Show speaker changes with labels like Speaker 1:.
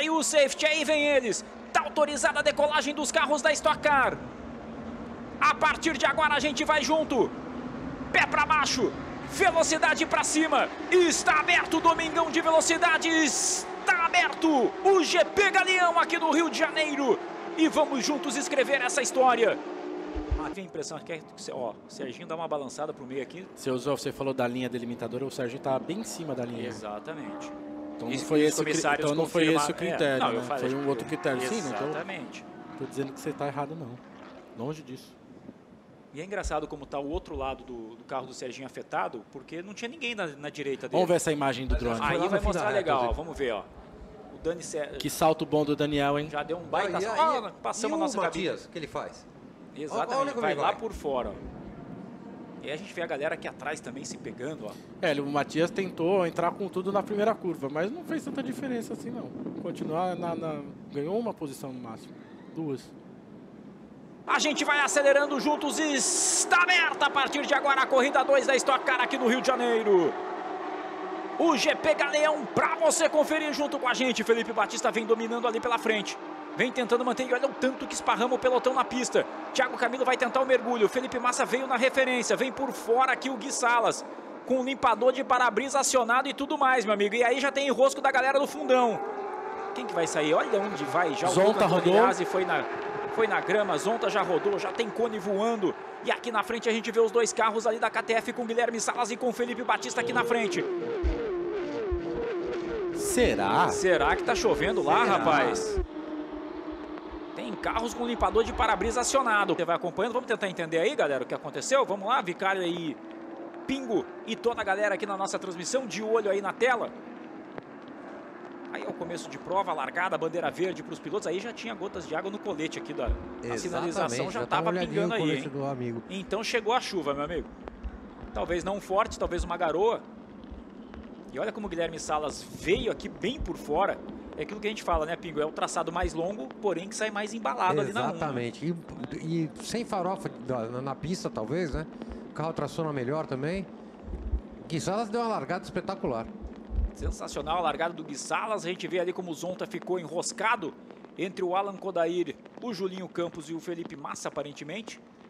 Speaker 1: aí o safety, aí vem eles. Tá autorizada a decolagem dos carros da Stock Car. A partir de agora a gente vai junto. Pé para baixo, velocidade para cima. Está aberto o Domingão de Velocidade. Está aberto o GP Galeão aqui no Rio de Janeiro. E vamos juntos escrever essa história. Tem a impressão que ó, o Serginho dá uma balançada pro meio aqui.
Speaker 2: Você falou da linha delimitadora, o Serginho tá bem em cima da linha.
Speaker 1: Exatamente.
Speaker 2: Então não foi esse, então não foi esse o critério,
Speaker 1: não,
Speaker 2: né? Foi um outro critério.
Speaker 1: Exatamente.
Speaker 2: Sim, não tô dizendo que você tá errado, não. Longe disso.
Speaker 1: E é engraçado como tá o outro lado do carro do Serginho afetado, porque não tinha ninguém na direita dele.
Speaker 2: Vamos ver essa imagem do drone.
Speaker 1: Aí vai mostrar legal, ó, vamos ver, ó. O Dani
Speaker 2: Que salto bom do Daniel, hein?
Speaker 1: Já deu um baita salto. Passamos a nossa cabine.
Speaker 3: Matias, o que ele faz?
Speaker 1: Exatamente, vai lá por fora, ó. E aí a gente vê a galera aqui atrás também se pegando, ó.
Speaker 2: O Matias tentou entrar com tudo na primeira curva, mas não fez tanta diferença assim, não. Continuar ganhou uma posição no máximo. 2.
Speaker 1: A gente vai acelerando juntos e está aberta a partir de agora a corrida 2 da Stock Car aqui no Rio de Janeiro. O GP Galeão para você conferir junto com a gente. Felipe Batista vem dominando ali pela frente. Vem tentando manter, e olha o tanto que esparrama o pelotão na pista. Thiago Camilo vai tentar o mergulho. Felipe Massa veio na referência. Vem por fora aqui o Gui Salas. Com o limpador de para-brisa acionado e tudo mais, meu amigo. E aí já tem enrosco da galera do fundão. Quem que vai sair? Olha onde vai. Já
Speaker 2: Zonta rodou.
Speaker 1: Foi na grama. Zonta já rodou. Já tem cone voando. E aqui na frente a gente vê os dois carros ali da KTF com Guilherme Salas e com Felipe Batista aqui na frente. Será que tá chovendo lá, rapaz? Tem carros com limpador de para-brisa acionado. Você vai acompanhando, vamos tentar entender aí, galera, o que aconteceu? Vamos lá, Vicário aí, Pingo e toda a galera aqui na nossa transmissão, de olho aí na tela. Aí é o começo de prova, largada, bandeira verde para os pilotos. Aí já tinha gotas de água no colete aqui da sinalização, já estava pingando aí, hein?
Speaker 3: Do amigo.
Speaker 1: Então chegou a chuva, meu amigo. Talvez não forte, talvez uma garoa. E olha como o Guilherme Salas veio aqui bem por fora. É aquilo que a gente fala, né, Pingo? É o traçado mais longo, porém que sai mais embalado ali na rua.
Speaker 3: Exatamente. E sem farofa na pista, talvez, né? O carro traciona melhor também. Gui Salas deu uma largada espetacular.
Speaker 1: Sensacional a largada do Gui Salas. A gente vê ali como o Zonta ficou enroscado entre o Alan Kodair, o Julinho Campos e o Felipe Massa, aparentemente.